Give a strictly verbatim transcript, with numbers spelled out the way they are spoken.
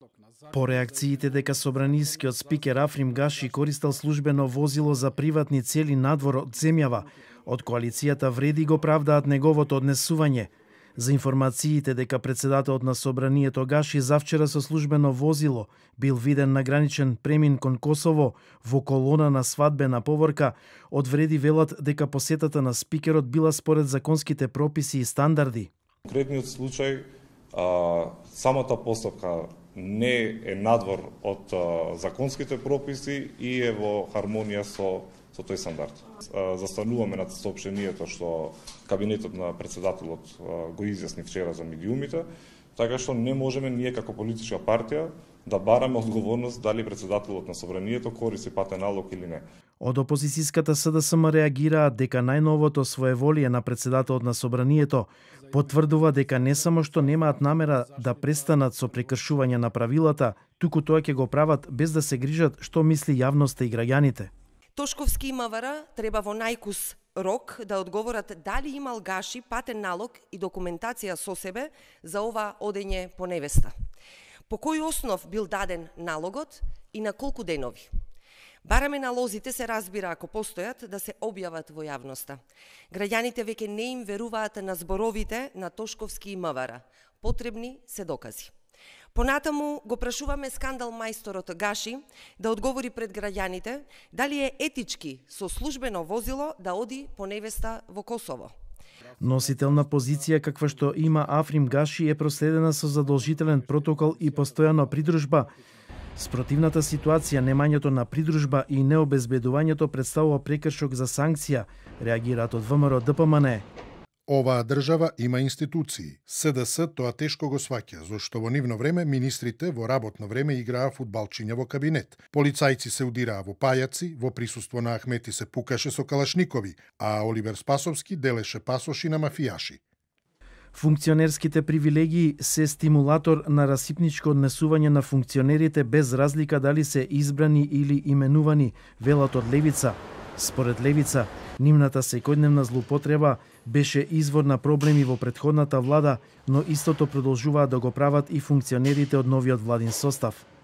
По реакциите дека собранискиот спикер Африм Гаши користел службено возило за приватни цели надвор од земјава, од коалицијата вреди го правдаат неговото однесување. За информациите дека председателот на собранието Гаши завчера со службено возило бил виден на граничен премин кон Косово во колона на свадбена поворка, од вреди велат дека посетата на спикерот била според законските прописи и стандарди. Конкретниот случај, а, самата постапка не е надвор од а, законските прописи и е во хармонија со со тој стандард. Застануваме над соопштението што кабинетот на председателот го изјасни вчера за медиумите, така што не можеме ние како политичка партија да бараме одговорност дали председателот на собранието користи патен налог или не. Од опозицијската СДСМ реагираат дека најновото своеволие на председателот на собранието потврдува дека не само што немаат намера да престанат со прекршување на правилата, туку тоа ќе го прават без да се грижат што мисли јавноста и граѓаните. Тошковски и МВР треба во најкус рок да одговорат дали имал Гаши патен налог и документација со себе за ова одење по невеста. По кој основ бил даден налогот и на колку денови? Бараме налозите се разбира ако постојат да се објават во јавноста. Граѓаните веќе не им веруваат на зборовите на Тошковски и МВР. Потребни се докази. Понатаму го прашуваме скандал мајсторот Гаши да одговори пред граѓаните дали е етички со службено возило да оди по невеста во Косово. Носител на позиција каква што има Африм Гаши е проследена со задолжителен протокол и постојана придружба. Спротивната ситуација, немањето на придружба и необезбедувањето представува прекршок за санкција, реагираат од ВМРО Д П М Н. Оваа држава има институции. СДС тоа тешко го сваќа, зашто во нивно време министрите во работно време играа фудбалчиња во кабинет. Полицајци се удираа во пајаци, во присуство на Ахмети се пукаше со калашникови, а Оливер Спасовски делеше пасоши на мафијаши. Функционерските привилегии се стимулатор на расипничко однесување на функционерите без разлика дали се избрани или именувани, велат од Левица. Според Левица, нивната секојдневна злоупотреба беше извор на проблеми во претходната влада, но истото продолжуваат да го прават и функционерите од новиот владин состав.